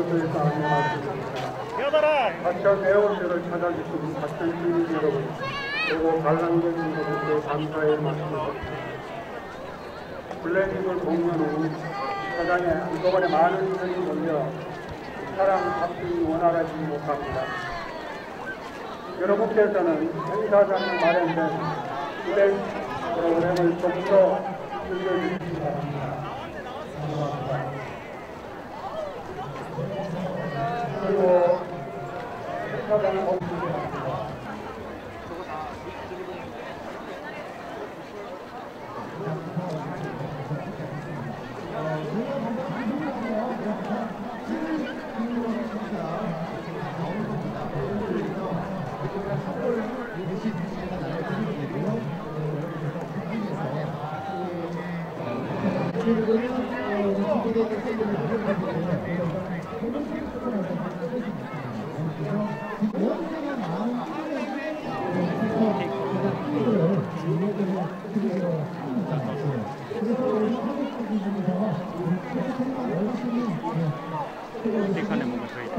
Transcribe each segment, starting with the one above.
사무소에서 안내받습니다. 하천 애월대를 찾아주신 하천 주민 여러분, 그리고 관람객 여러분께 감사의 말씀을 블랙립을 공연 후 사장에 한꺼번에 많은 인원이 몰려 사랑 합심이 원활하지 못합니다. 여러분께서는 행사장에 마련된 블랙 프로그램을 좀 더 즐겨주시기 바랍니다. 그리고 행사장에 오시기 바랍니다. 틱하네 뭔가 저희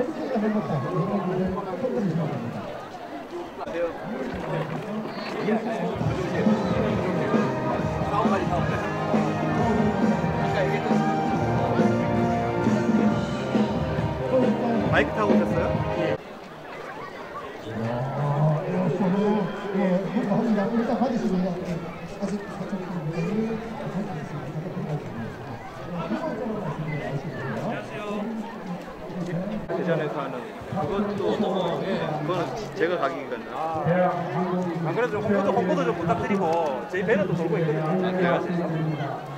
마이크 타고 오셨어요? 일단 받으시고요. 아직 대전에서 하는 그것도 그거는 제가 가기거든요. 안 그래도 홍보도 좀 부탁드리고 저희 배너도 돌고 있거든요. 갈 수 있어.